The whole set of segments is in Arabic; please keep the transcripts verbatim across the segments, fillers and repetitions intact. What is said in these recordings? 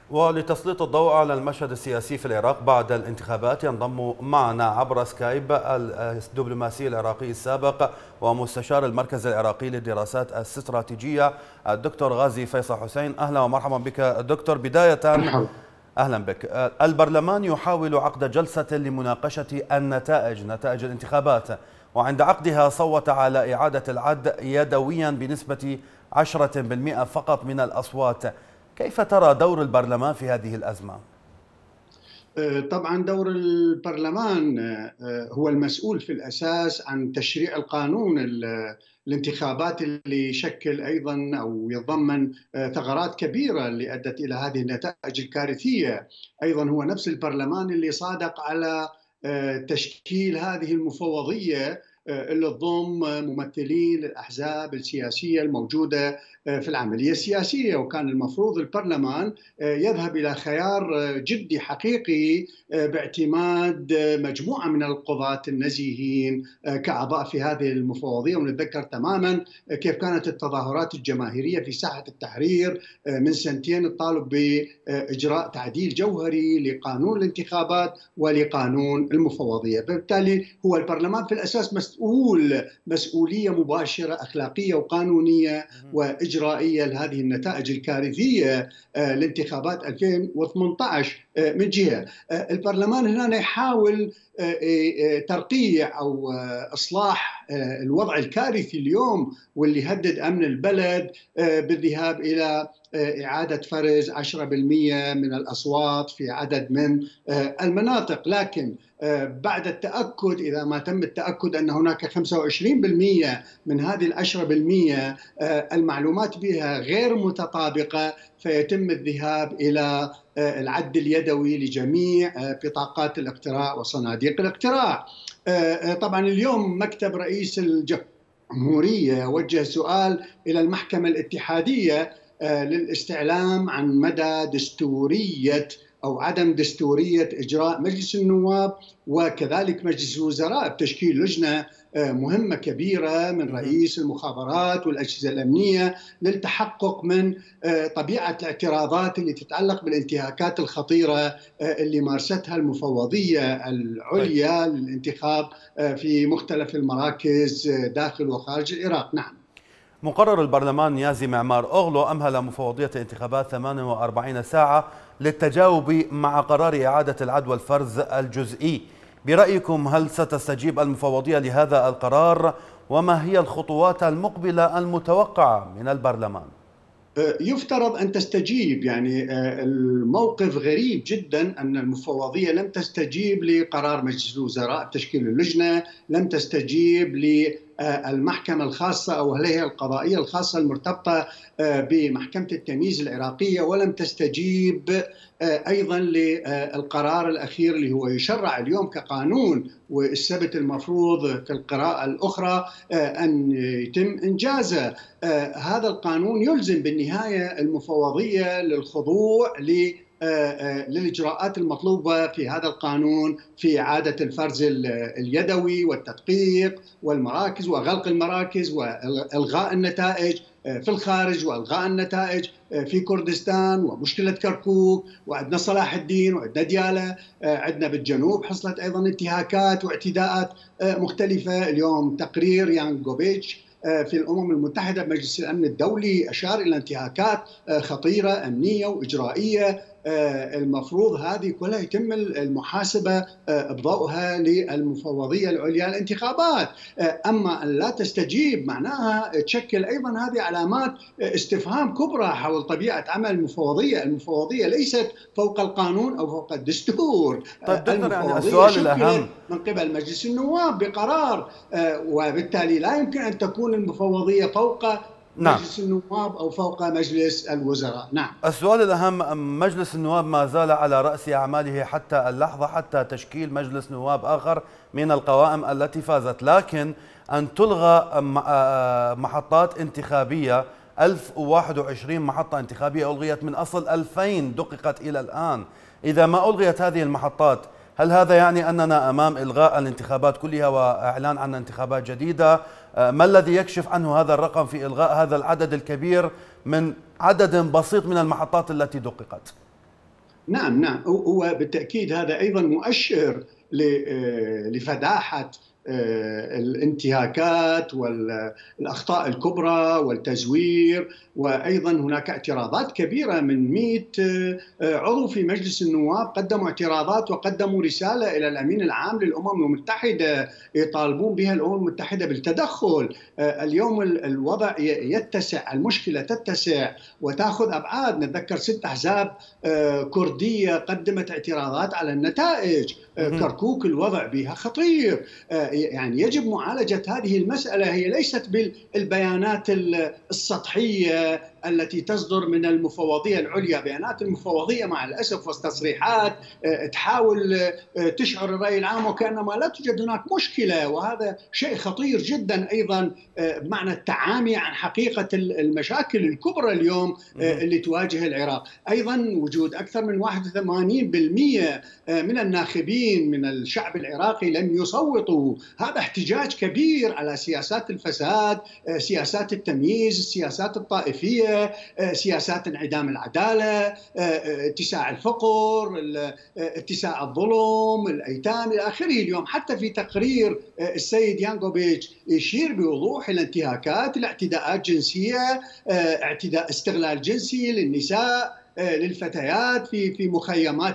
ولتسليط الضوء على المشهد السياسي في العراق بعد الانتخابات ينضم معنا عبر سكايب الدبلوماسي العراقي السابق ومستشار المركز العراقي للدراسات الاستراتيجية الدكتور غازي فيصل حسين. أهلا ومرحبا بك دكتور. بداية أهلا بك. البرلمان يحاول عقد جلسة لمناقشة النتائج نتائج الانتخابات، وعند عقدها صوت على إعادة العد يدويا بنسبة عشرة بالمئة فقط من الأصوات. كيف ترى دور البرلمان في هذه الأزمة؟ طبعا دور البرلمان هو المسؤول في الأساس عن تشريع القانون الانتخابات اللي يشكل أيضا أو يتضمن ثغرات كبيرة اللي أدت إلى هذه النتائج الكارثية. أيضا هو نفس البرلمان اللي صادق على تشكيل هذه المفوضية اللي تضم ممثلين للأحزاب السياسية الموجودة في العملية السياسية، وكان المفروض البرلمان يذهب إلى خيار جدي حقيقي باعتماد مجموعة من القضاة النزيهين كأعضاء في هذه المفوضية. ونتذكر تماما كيف كانت التظاهرات الجماهيرية في ساحة التحرير من سنتين الطالب بإجراء تعديل جوهري لقانون الانتخابات ولقانون المفوضية. بالتالي هو البرلمان في الأساس مسؤول مسؤولية مباشرة أخلاقية وقانونية وإجرائية لهذه النتائج الكارثية لانتخابات ألفين وثمانية عشر. من جهة البرلمان هنا يحاول ترقيع أو إصلاح الوضع الكارثي اليوم واللي هدد أمن البلد بالذهاب إلى إعادة فرز عشرة بالمئة من الأصوات في عدد من المناطق، لكن بعد التأكد إذا ما تم التأكد أن هناك خمسة وعشرين بالمئة من هذه العشرة بالمئة المعلومات بها غير متطابقة، فيتم الذهاب إلى العد اليدوي لجميع بطاقات الاقتراع وصناديق الاقتراع. طبعا اليوم مكتب رئيس الجمهورية وجه سؤال إلى المحكمة الاتحادية للاستعلام عن مدى دستورية أو عدم دستورية إجراء مجلس النواب وكذلك مجلس الوزراء بتشكيل لجنة مهمة كبيرة من رئيس المخابرات والأجهزة الأمنية للتحقق من طبيعة الاعتراضات اللي تتعلق بالانتهاكات الخطيرة اللي مارستها المفوضية العليا للانتخاب في مختلف المراكز داخل وخارج العراق. نعم. مقرر البرلمان نيازي معمار أوغلو أمهل مفوضية الانتخابات ثمانية وأربعين ساعة للتجاوب مع قرار إعادة العد والفرز الجزئي. برأيكم هل ستستجيب المفوضية لهذا القرار؟ وما هي الخطوات المقبلة المتوقعة من البرلمان؟ يفترض أن تستجيب. يعني الموقف غريب جدا أن المفوضية لم تستجيب لقرار مجلس الوزراء بتشكيل اللجنة، لم تستجيب للمحكمة الخاصة أو الهيئة القضائية الخاصة المرتبطة بمحكمة التمييز العراقية، ولم تستجيب أيضا للقرار الأخير اللي هو يشرع اليوم كقانون والسبت المفروض في القراءة الأخرى أن يتم إنجازه. هذا القانون يلزم بالنهاية المفوضية للخضوع ل للإجراءات المطلوبة في هذا القانون في إعادة الفرز اليدوي والتدقيق والمراكز وغلق المراكز وإلغاء النتائج في الخارج وإلغاء النتائج في كردستان ومشكلة كركوك، وعندنا صلاح الدين وعندنا ديالى، عندنا بالجنوب حصلت أيضا انتهاكات واعتداءات مختلفة. اليوم تقرير يان جوبيتش في الأمم المتحدة بمجلس الأمن الدولي أشار إلى انتهاكات خطيرة أمنية وإجرائية. المفروض هذه كلها يتم المحاسبة بضوءها للمفوضية العليا للانتخابات. أما أن لا تستجيب معناها تشكل أيضا هذه علامات استفهام كبرى حول طبيعة عمل المفوضية. المفوضية ليست فوق القانون أو فوق الدستور. طيب دكتور، يعني السؤال الأهم من قبل مجلس النواب بقرار، وبالتالي لا يمكن أن تكون المفوضية فوق نعم. مجلس النواب أو فوق مجلس الوزراء. نعم. السؤال الأهم، مجلس النواب ما زال على رأس أعماله حتى اللحظة، حتى تشكيل مجلس نواب آخر من القوائم التي فازت، لكن أن تلغى محطات انتخابية، ألف وواحد وعشرين محطة انتخابية ألغيت من أصل ألفين دققت إلى الآن. إذا ما ألغيت هذه المحطات هل هذا يعني أننا أمام إلغاء الانتخابات كلها وإعلان عن انتخابات جديدة؟ ما الذي يكشف عنه هذا الرقم في إلغاء هذا العدد الكبير من عدد بسيط من المحطات التي دققت؟ نعم نعم، هو بالتأكيد هذا أيضا مؤشر لفداحة الانتهاكات والأخطاء الكبرى والتزوير. وأيضا هناك اعتراضات كبيرة من مئة عضو في مجلس النواب، قدموا اعتراضات وقدموا رسالة إلى الأمين العام للأمم المتحدة يطالبون بها الأمم المتحدة بالتدخل. اليوم الوضع يتسع، المشكلة تتسع وتأخذ أبعاد. نتذكر ست أحزاب كردية قدمت اعتراضات على النتائج. كركوك الوضع بها خطير، يعني يجب معالجة هذه المسألة. هي ليست بالبيانات السطحية التي تصدر من المفوضية العليا. بيانات المفوضية مع الأسف والتصريحات تحاول تشعر الرأي العام وكأنما لا توجد هناك مشكلة، وهذا شيء خطير جدا أيضا بمعنى التعامي عن حقيقة المشاكل الكبرى اليوم اللي تواجه العراق. أيضا وجود أكثر من واحد وثمانين بالمئة من الناخبين من الشعب العراقي لم يصوتوا. هذا احتجاج كبير على سياسات الفساد، سياسات التمييز، السياسات الطائفية، سياسات انعدام العدالة، اتساع الفقر، اتساع الظلم، الأيتام إلى آخره. اليوم حتى في تقرير السيد يانكوفيتش يشير بوضوح إلى انتهاكات، الاعتداءات جنسية، اعتداء استغلال جنسي للنساء، للفتيات في في مخيمات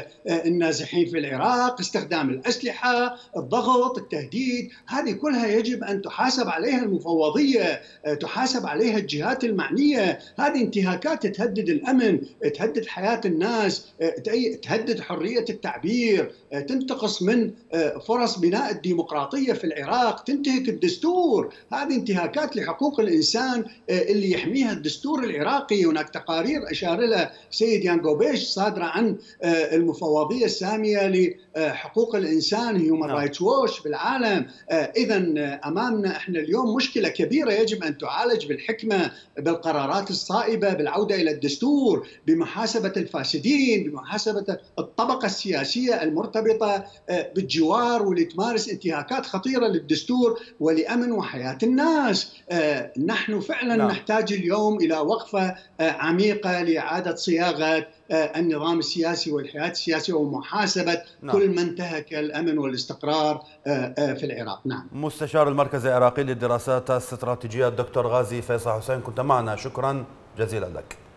النازحين في العراق، استخدام الأسلحة، الضغط، التهديد. هذه كلها يجب أن تحاسب عليها المفوضية، تحاسب عليها الجهات المعنية. هذه انتهاكات تهدد الأمن، تهدد حياة الناس، تهدد حرية التعبير، تنتقص من فرص بناء الديمقراطية في العراق، تنتهك الدستور. هذه انتهاكات لحقوق الإنسان اللي يحميها الدستور العراقي. هناك تقارير أشار لها سيد يانكوفيتش صادرة عن المفوضية السامية لحقوق الإنسان هيومن رايتس ووتش بالعالم. إذا أمامنا إحنا اليوم مشكلة كبيرة يجب أن تعالج بالحكمة، بالقرارات الصائبة، بالعودة إلى الدستور، بمحاسبة الفاسدين، بمحاسبة الطبقة السياسية المرتبطة بالجوار واللي تمارس انتهاكات خطيرة للدستور ولأمن وحياة الناس. نحن فعلا نعم. نحتاج اليوم إلى وقفة عميقة لإعادة صياغة النظام السياسي والحياة السياسية ومحاسبة نعم. كل من انتهك الأمن والاستقرار في العراق. نعم. مستشار المركز العراقي للدراسات الاستراتيجية الدكتور غازي فيصل حسين، كنت معنا، شكرا جزيلا لك.